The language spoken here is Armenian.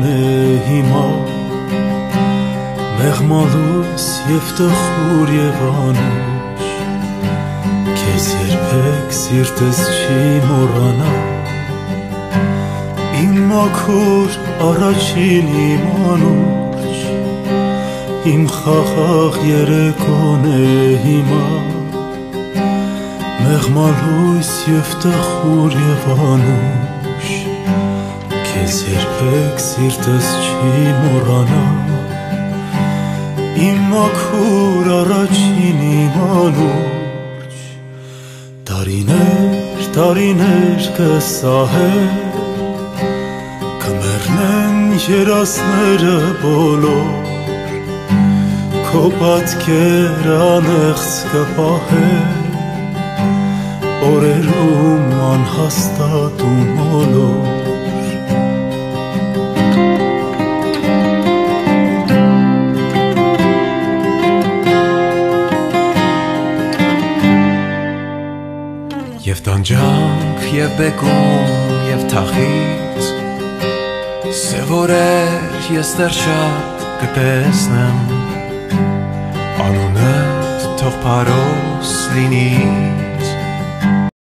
գոնե հիմա մեղմալույս և տխուր և անուշ քեզ երբեք սիրտս չի մոռանա իմ մաքուր առաջին իմ անուշ իմ խաղաղ երեկոն է հիմա մեղմալույս և տխուր և անուշ քեզ երբեք սիրտս չի մոռանա իմ մաքուր առաջին իմ անուշ տարիներ կսահել կմեռնեն երասները բոլոր քո պատկեր անեղծ կպահել օրերում անհաստատ ու մոլոր Եվ տանջանք և բեկում և թախից Սև օրեր ես դեռ շատ կտեսնեմ Անունդ թող փարոս լինի